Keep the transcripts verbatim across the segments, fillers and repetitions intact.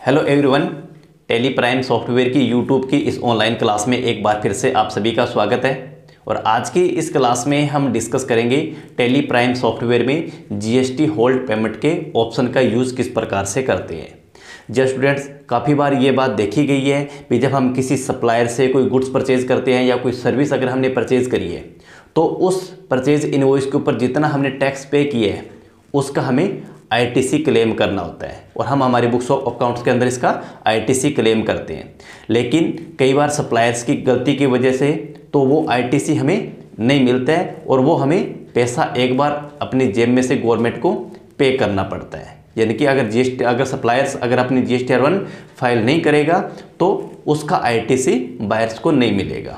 Hello everyone, Tally Prime software की YouTube की इस ऑनलाइन क्लास में एक बार फिर से आप सभी का स्वागत है। और आज की इस क्लास में हम डिस्कस करेंगे टेली प्राइम सॉफ्टवेयर में जीएसटी होल्ड पेमेंट के ऑप्शन का यूज़ किस प्रकार से करते हैं। जस्ट स्टूडेंट्स, काफ़ी बार ये बात देखी गई है कि जब हम किसी सप्लायर से कोई गुड्स परचेज करते हैं या कोई सर्विस अगर हमने परचेज करी है तो उस परचेज इनवॉइस के ऊपर जितना हमने टैक्स पे किया है उसका हमें आईटीसी क्लेम करना होता है और हम हमारे बुक्स ऑफ अकाउंट्स के अंदर इसका आईटीसी क्लेम करते हैं। लेकिन कई बार सप्लायर्स की गलती की वजह से तो वो आईटीसी हमें नहीं मिलता है और वो हमें पैसा एक बार अपनी जेब में से गवर्नमेंट को पे करना पड़ता है। यानी कि अगर जीएसटी अगर सप्लायर्स अगर अपनी जीएसटी आर वन फाइल नहीं करेगा तो उसका आईटीसी बायर्स को नहीं मिलेगा।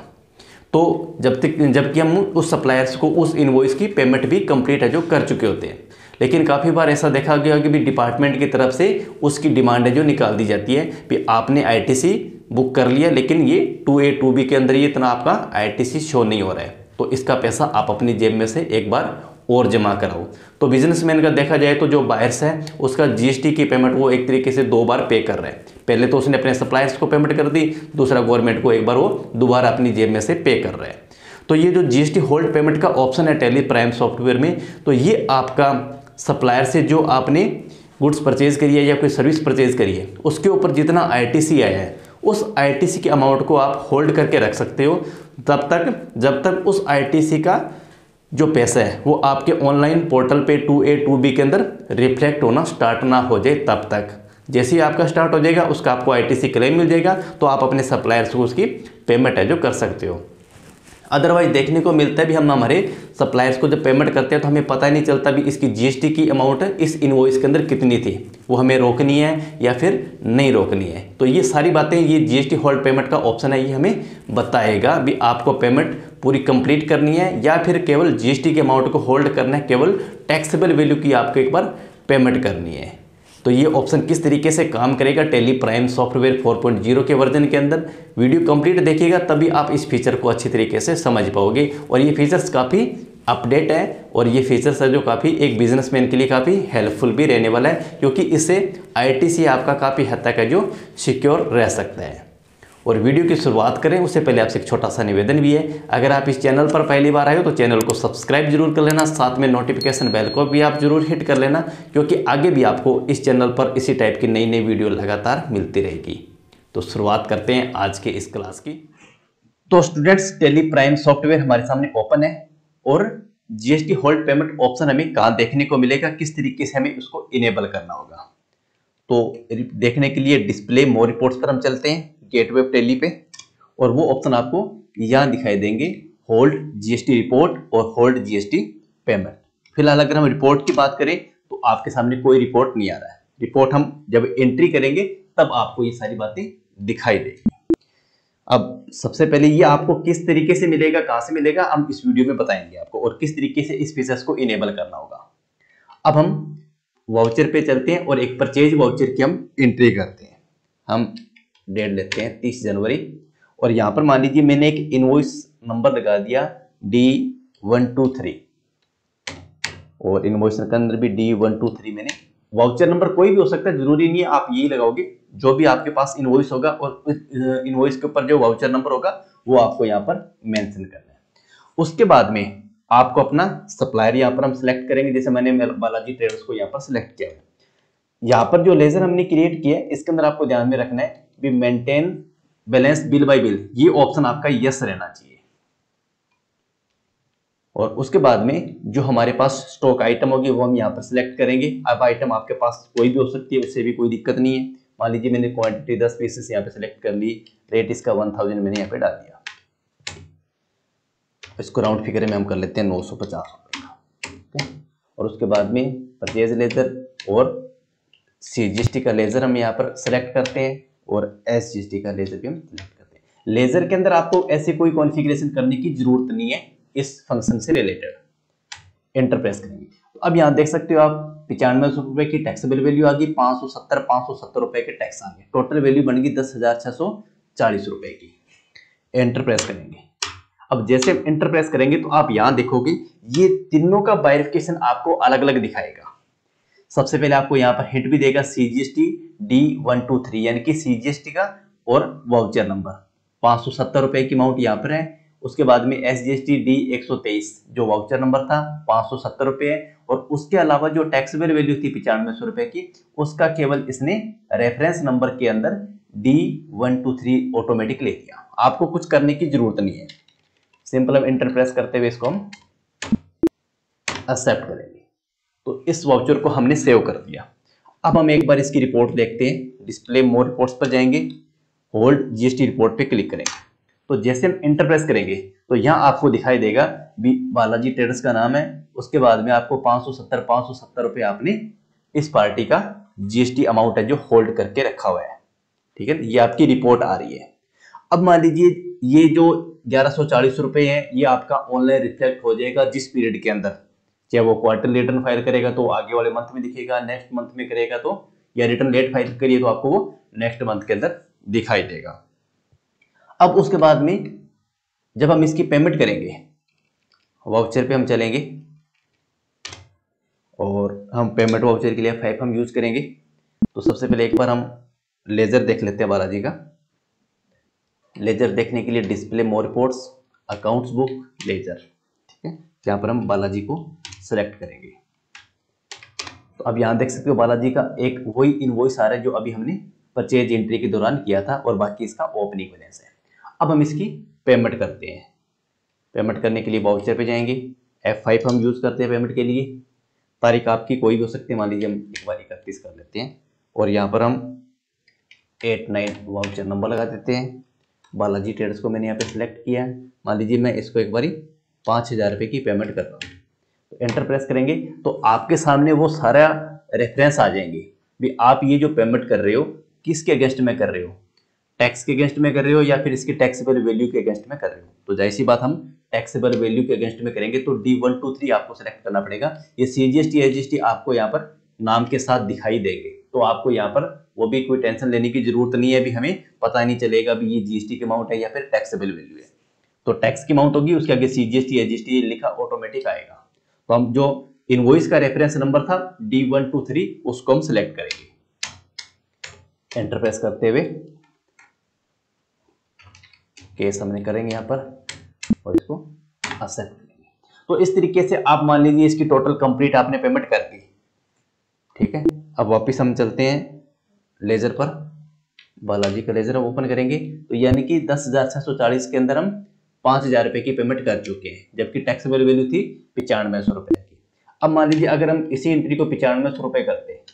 तो जब तक जबकि हम उस सप्लायर्स को उस इनवॉइस की पेमेंट भी कंप्लीट है जो कर चुके होते हैं। लेकिन काफ़ी बार ऐसा देखा गया कि भी डिपार्टमेंट की तरफ से उसकी डिमांड है जो निकाल दी जाती है कि आपने आईटीसी बुक कर लिया लेकिन ये टू ए टू बी के अंदर ये इतना आपका आईटीसी शो नहीं हो रहा है, तो इसका पैसा आप अपनी जेब में से एक बार और जमा कराओ। तो बिजनेसमैन का देखा जाए तो जो बायर्स है उसका जीएसटी की पेमेंट वो एक तरीके से दो बार पे कर रहा है। पहले तो उसने अपने सप्लायर्स को पेमेंट कर दी, दूसरा गवर्नमेंट को एक बार वो दोबारा अपनी जेब में से पे कर रहा है। तो ये जो जीएसटी होल्ड पेमेंट का ऑप्शन है टेली प्राइम सॉफ्टवेयर में, तो ये आपका सप्लायर से जो आपने गुड्स परचेज करी है या कोई सर्विस परचेज करी है उसके ऊपर जितना आईटीसी आया है उस आईटीसी के अमाउंट को आप होल्ड करके रख सकते हो तब तक जब तक उस आईटीसी का जो पैसा है वो आपके ऑनलाइन पोर्टल पे टू ए टू बी के अंदर रिफ्लेक्ट होना स्टार्ट ना हो जाए तब तक। जैसे ही आपका स्टार्ट हो जाएगा उसका आपको आईटीसी क्लेम मिल जाएगा तो आप अपने सप्लायर्स को उसकी पेमेंट है जो कर सकते हो। अदरवाइज देखने को मिलता है भी हम हमारे सप्लायर्स को जब पेमेंट करते हैं तो हमें पता ही नहीं चलता भी इसकी जीएसटी की अमाउंट इस इनवॉइस के अंदर कितनी थी, वो हमें रोकनी है या फिर नहीं रोकनी है। तो ये सारी बातें ये जीएसटी होल्ड पेमेंट का ऑप्शन है, ये हमें बताएगा भी आपको पेमेंट पूरी कंप्लीट करनी है या फिर केवल जीएसटी के अमाउंट को होल्ड करना है, केवल टैक्सेबल वैल्यू की आपको एक बार पेमेंट करनी है। तो ये ऑप्शन किस तरीके से काम करेगा Tally Prime software four point zero के वर्जन के अंदर, वीडियो कंप्लीट देखिएगा तभी आप इस फीचर को अच्छी तरीके से समझ पाओगे। और ये फीचर्स काफ़ी अपडेट है और ये फीचर्स है जो काफ़ी एक बिजनेसमैन के लिए काफ़ी हेल्पफुल भी रहने वाला है, क्योंकि इससे आईटीसी आपका काफ़ी हद तक है जो सिक्योर रह सकता है। और वीडियो की शुरुआत करें उससे पहले आपसे एक छोटा सा निवेदन भी है, अगर आप इस चैनल पर पहली बार आए हो तो चैनल को सब्सक्राइब जरूर कर लेना, साथ में नोटिफिकेशन बेल को भी आप जरूर हिट कर लेना, क्योंकि आगे भी आपको इस चैनल पर इसी टाइप की नई नई वीडियो लगातार मिलती रहेगी। तो शुरुआत करते हैं आज के इस क्लास की। तो स्टूडेंट्स, टेली प्राइम सॉफ्टवेयर हमारे सामने ओपन है और जीएसटी होल्ड पेमेंट ऑप्शन हमें कहाँ देखने को मिलेगा, किस तरीके से हमें उसको इनेबल करना होगा। तो देखने के लिए डिस्प्ले मोर रिपोर्ट्स पर हम चलते हैं गेटवे टेली पे और वो ऑप्शन आपको यहाँ दिखाई देंगे, होल्ड जीएसटी रिपोर्ट और होल्ड जीएसटी पेमेंट। फिलहाल अगर हम रिपोर्ट की बात करें तो आपके सामने कोई रिपोर्ट नहीं आ रहा है। रिपोर्ट हम जब एंट्री करेंगे तब आपको ये सारी बातें दिखाई देगी। अब सबसे पहले ये आपको किस तरीके से मिलेगा, कहाँ से मिलेगा, हम इस वीडियो में बताएंगे आपको और किस तरीके से इस फीचर्स को इनेबल करना होगा। अब हम वाउचर पे चलते हैं और एक परचेज वाउचर की हम एंट्री करते हैं। हम डेट लेते हैं तीस जनवरी और यहाँ पर मान लीजिए मैंने एक इनवॉइस नंबर लगा दिया डी वन टू थ्री और इनवॉइस के अंदर भी डी वन टू थ्री मैंने, वाउचर नंबर कोई भी हो सकता है, जरूरी नहीं है आप यही लगाओगे, जो भी आपके पास इनवॉइस होगा और इनवॉइस के ऊपर जो वाउचर नंबर होगा वो आपको यहाँ पर मेंशन करना है। उसके बाद में आपको अपना सप्लायर यहाँ पर हम सिलेक्ट करेंगे, जैसे मैंने बालाजी ट्रेडर्स को यहाँ पर सिलेक्ट किया है। यहाँ पर जो लेजर हमने क्रिएट किया है इसके अंदर आपको ध्यान में रखना है भी maintain balance bill by bill, ये ऑप्शन आपका यस रहना चाहिए। और उसके बाद में जो हमारे पास स्टॉक आइटम होगी वो हम यहाँ पर सिलेक्ट करेंगे। अब आइटम आपके पास कोई भी हो सकती है, उससे भी कोई दिक्कत नहीं है। मान लीजिए मैंने क्वांटिटी दस पीसेस यहाँ पे सिलेक्ट कर ली, रेट इसका वन थाउजेंड मैंने यहाँ पे डाल दिया। इसको राउंड फिगर में हम कर लेते हैं नौ सौ पचास रुपए का। और उसके बाद में परचेज लेजर और सीजीएसटी का लेजर हम यहाँ पर सिलेक्ट करते हैं और एसजीएसटी का लेजर भी हम सिलेक्ट करते हैं। लेजर के अंदर आपको ऐसे कोई कॉन्फ़िगरेशन करने की जरूरत नहीं है इस फंक्शन से रिलेटेड। एंटर प्रेस करेंगे तो अब यहाँ देख सकते हो आप पचानवे सौ रुपए की टैक्सेबल वैल्यू आ गई, पाँच सौ सत्तर पाँच सौ सत्तर रुपए के टैक्स आ गए, टोटल वैल्यू बन गई दस हजार छह सौ चालीस रुपए की। एंटर प्रेस करेंगे। अब जैसे एंटर प्रेस करेंगे तो आप यहाँ देखोगे ये तीनों का बाइफिकेशन आपको अलग अलग दिखाएगा। सबसे पहले आपको यहाँ पर हिंट भी देगा C G S T D one two three यानी कि सी जी एस टी का और वाउचर नंबर पाँच सौ सत्तर रुपए की अमाउंट यहाँ पर है। उसके बाद में S G S T D एक सौ तेईस जो वाउचर नंबर था पाँच सौ सत्तर रुपए है, और उसके अलावा जो टैक्सेबल वैल्यू थी पिचानवे सौ रुपए की, उसका केवल इसने रेफरेंस नंबर के अंदर D one two three automatic ले लिया। आपको कुछ करने की जरूरत नहीं है, सिंपल हम इंटर प्रेस करते हुए इसको हम एक्सेप्ट करेंगे। तो इस वाउचर को हमने सेव कर दिया। अब हम एक बार इसकी रिपोर्ट देखते हैं। डिस्प्ले मोर रिपोर्ट्स पर जाएंगे, होल्ड जीएसटी रिपोर्ट पे क्लिक करेंगे। तो जैसे हम इंटर प्रेस करेंगे तो यहाँ आपको दिखाई देगा भी बालाजी ट्रेडर्स का नाम है, उसके बाद में आपको पाँच सौ सत्तर पाँच सौ सत्तर रुपए आपने इस पार्टी का जीएसटी अमाउंट है जो होल्ड करके रखा हुआ है। ठीक है, ये आपकी रिपोर्ट आ रही है। अब मान लीजिए ये जो ग्यारह सौ चालीस रुपए है ये आपका ऑनलाइन रिफ्लेक्ट हो जाएगा जिस पीरियड के अंदर, चाहे वो क्वार्टरली रिटर्न फाइल करेगा तो आगे वाले मंथ में दिखेगा, नेक्स्ट मंथ में करेगा तो, या रिटर्न लेट फाइल करिए तो आपको वो नेक्स्ट मंथ के अंदर दिखाई देगा। अब उसके बाद में जब हम इसकी पेमेंट करेंगे, वाउचर पे हम चलेंगे और हम पेमेंट वाउचर के लिए फाइव हम यूज करेंगे। तो सबसे पहले एक बार हम लेजर देख लेते हैं बालाजी का। लेजर देखने के लिए display more reports, accounts book, ledger, ठीक है, यहाँ पर हम बालाजी को सेलेक्ट करेंगे। तो अब यहाँ देख सकते हो बालाजी का एक वही इनवॉइस आ रहा है जो अभी हमने परचेज एंट्री के दौरान किया था, और बाकी इसका ओपनिंग बैलेंस है। अब हम इसकी पेमेंट करते हैं। पेमेंट करने के लिए वाउचर पे जाएंगे, एफ फाइव हम यूज करते हैं पेमेंट के लिए। तारीख आपकी कोई भी हो सकती है, मान लीजिए हम एक बार इकतीस कर लेते हैं, और यहाँ पर हम एट नाइन वाउचर नंबर लगा देते हैं। बालाजी ट्रेडर्स को मैंने यहाँ पे सिलेक्ट किया है। मान लीजिए मैं इसको एक बारी पाँच हज़ार रुपये की पेमेंट कर रहा हूँ, तो एंटर प्रेस करेंगे तो आपके सामने वो सारा रेफरेंस आ जाएंगे भी आप ये जो पेमेंट कर रहे हो किसके अगेंस्ट में कर रहे हो, टैक्स के अगेंस्ट में कर रहे हो या फिर इसके टैक्सेबल वैल्यू के अगेंस्ट में कर रहे हो। तो जाहिर सी बात हम टैक्सेबल वैल्यू के अगेंस्ट में करेंगे तो डी वन टू थ्री आपको सेलेक्ट करना पड़ेगा। ये सीजीएसटी एसजीएसटी आपको यहाँ पर नाम के साथ दिखाई देंगे, तो आपको यहाँ पर वो भी कोई टेंशन लेने की जरूरत नहीं है, भी हमें पता नहीं चलेगा भी ये जीएसटी के अमाउंट है या फिर टैक्सेबल वैल्यू है। तो टैक्स की अमाउंट होगी, उसके आगे सीजीएसटी एसजीएसटी लिखा ऑटोमेटिक आएगा। तो हम जो इनवॉइस का रेफरेंस नंबर था डी वन टू थ्री उसको हम सिलेक्ट करेंगे, एंटर प्रेस करते हुए केस हमने करेंगे यहाँ पर और इसको एक्सेप्ट करेंगे। तो इस तरीके से आप मान लीजिए इसकी टोटल कंप्लीट आपने पेमेंट कर दी। ठीक है, अब वापस हम चलते हैं लेजर पर, बालाजी का लेजर हम ओपन करेंगे। तो यानी कि दस हजार छह सौ चालीस के अंदर हम पांच हजार रुपए की पेमेंट कर चुके हैं, जबकि टैक्सेबल वैल्यू थी पिचानवे सौ रुपए की। अब मान लीजिए अगर हम इसी एंट्री को पिचानवे सौ रुपए करते हैं,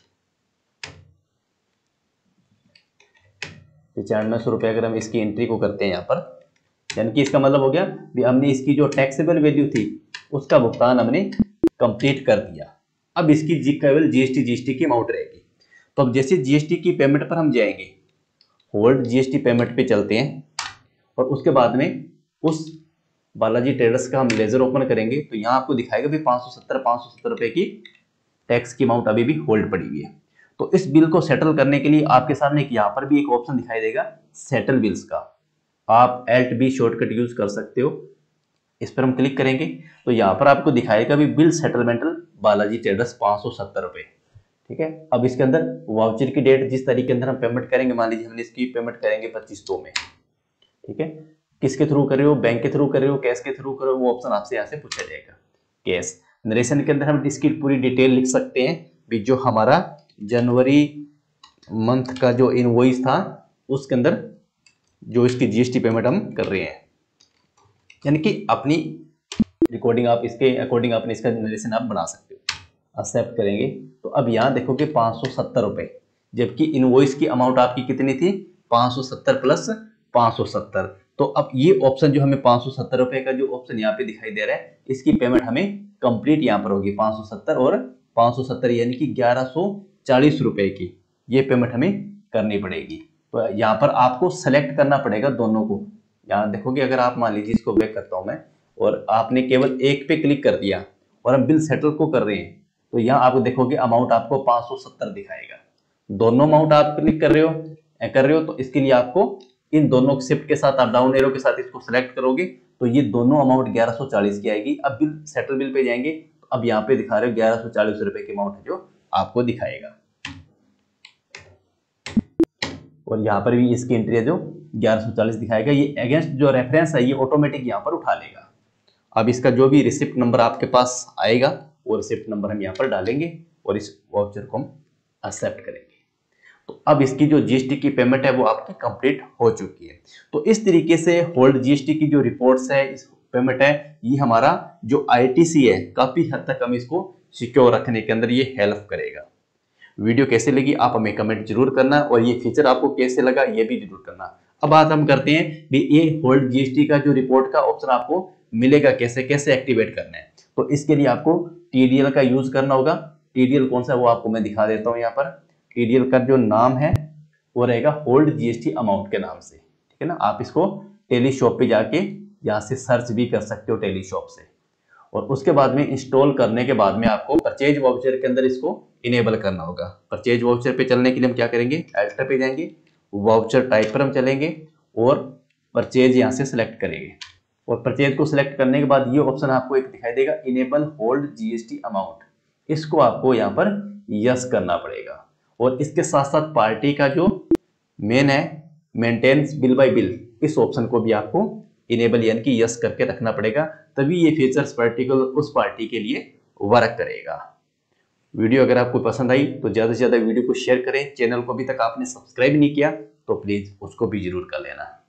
पिचानवे सौ रुपए अगर हम इसकी एंट्री को करते हैं यहाँ पर, यानी कि इसका मतलब हो गया भी हमने इसकी जो टैक्सेबल वैल्यू थी उसका भुगतान हमने कंप्लीट कर दिया। अब इसकी जी केवल जीएसटी जीएसटी की अमाउंट रहेगी। तो अब जैसे जीएसटी की पेमेंट पर हम जाएंगे, होल्ड जीएसटी पेमेंट पे चलते हैं, और उसके बाद में उस बालाजी ट्रेडर्स का हम लेजर ओपन करेंगे तो यहाँ आपको दिखाएगा भी पाँच सौ सत्तर पाँच सौ सत्तर रुपए की टैक्स की अमाउंट अभी भी होल्ड पड़ी हुई है। तो इस बिल को सेटल करने के लिए आपके सामने यहाँ पर भी एक ऑप्शन दिखाई देगा सेटल बिल्स का, आप एल्ट बी शॉर्टकट यूज कर सकते हो। इस पर हम क्लिक करेंगे तो यहाँ पर आपको दिखाएगा भी बिल सेटलमेंटल बालाजी ट्रेडर्स पाँच सौ सत्तर रुपए। ठीक है, अब इसके अंदर वाउचर की डेट जिस तारीख के अंदर हम पेमेंट करेंगे, मान लीजिए हमने इसकी पेमेंट करेंगे पच्चीस दो में। ठीक है, किसके थ्रू कर रहे हो, बैंक के थ्रू कर रहे हो, कैश के थ्रू कर रहे हो, वो ऑप्शन आपसे यहाँ से पूछा जाएगा। कैश नरेशन के अंदर हम इसकी पूरी डिटेल लिख सकते हैं भी जो हमारा जनवरी मंथ का जो इनवॉइस था उसके अंदर जो इसकी जीएसटी पेमेंट हम कर रहे हैं, यानी कि अपनी रिकॉर्डिंग आप इसके अकॉर्डिंग अपने इसका नरेशन आप बना सकते हो। एक्सेप्ट करेंगे तो अब यहाँ देखोगे पाँच सौ सत्तर रुपए, जबकि इनवॉइस की अमाउंट आपकी कितनी थी पाँच सौ सत्तर प्लस पाँच सौ सत्तर। तो अब ये ऑप्शन जो हमें पाँच सौ सत्तर रुपए का जो ऑप्शन यहाँ पे दिखाई दे रहा है, इसकी पेमेंट हमें कंप्लीट यहाँ पर होगी पाँच सौ सत्तर और पाँच सौ सत्तर यानी कि ग्यारह सौ चालीस रुपए की ये पेमेंट हमें करनी पड़ेगी। तो यहाँ पर आपको सेलेक्ट करना पड़ेगा दोनों को। यहाँ देखोगे अगर आप मान लीजिए इसको बैक करता हूँ मैं और आपने केवल एक पे क्लिक कर दिया और हम बिल सेटल को कर रहे हैं, तो यहाँ आप देखोगे अमाउंट आपको पाँच सौ सत्तर दिखाएगा। दोनों अमाउंट आप क्लिक कर रहे हो कर रहे हो तो इसके लिए आपको इन दोनों शिफ्ट के साथ आप डाउन एरो के साथ इसको सेलेक्ट करोगे तो ये दोनों अमाउंट ग्यारह सौ चालीस की आएगी। अब बिल सेटल बिल पे जाएंगे तो अब यहाँ पे दिखा रहे हो ग्यारह सौ चालीस रुपए की अमाउंट है जो आपको दिखाएगा। और यहाँ पर भी इसकी एंट्री है जो ग्यारह सौ चालीस दिखाएगा। ये अगेंस्ट जो रेफरेंस है ये ऑटोमेटिक यहाँ पर उठा लेगा। अब इसका जो भी रिसिप्ट नंबर आपके पास आएगा वो रिसिप्ट नंबर हम यहाँ पर डालेंगे और इस वाउचर को हम एक्सेप्ट करेंगे। तो अब इसकी जो जीएसटी की पेमेंट है वो आपकी कंप्लीट हो चुकी है। तो इस तरीके से होल्ड जीएसटी की जो रिपोर्ट्स है, इस पेमेंट है, ये हमारा जो आईटीसी है काफी हद तक हम इसको सिक्योर रखने के अंदर ये हेल्प करेगा। वीडियो कैसे लगी आप हमें कमेंट जरूर करना और ये फीचर आपको कैसे लगा ये भी जरूर करना। अब बात हम करते हैं भी ये होल्ड जीएसटी का जो रिपोर्ट का ऑप्शन आपको मिलेगा कैसे, कैसे एक्टिवेट करना है। तो इसके लिए आपको टीडीएल का यूज करना होगा। टीडीएल कौन सा है वो आपको मैं दिखा देता हूँ। यहाँ पर टीडीएल का जो नाम है वो रहेगा होल्ड जीएसटी अमाउंट के नाम से, ठीक है ना। आप इसको टेली शॉप पे जाके यहाँ से सर्च भी कर सकते हो टेली शॉप से। और उसके बाद में इंस्टॉल करने के बाद में आपको परचेज वाउचर के अंदर इसको इनेबल करना होगा। परचेज वाउचर पे चलने के लिए हम क्या करेंगे, एल्टर पे जाएंगे, वाउचर टाइप पर हम चलेंगे और परचेज यहाँ से सिलेक्ट करेंगे। और परचेज को सिलेक्ट करने के बाद ये ऑप्शन आपको एक दिखाई देगा इनेबल होल्ड जीएसटी अमाउंट, इसको आपको यहाँ पर यस करना पड़ेगा। और इसके साथ साथ पार्टी का जो मेन है मेंटेनेंस बिल बाय बिल, इस ऑप्शन को भी आपको इनेबल यानी कि यस करके रखना पड़ेगा, तभी ये फीचर्स पर्टिकुलर उस पार्टी के लिए वर्क करेगा। वीडियो अगर आपको पसंद आई तो ज्यादा से ज्यादा वीडियो को शेयर करें। चैनल को अभी तक आपने सब्सक्राइब नहीं किया तो प्लीज उसको भी जरूर कर लेना।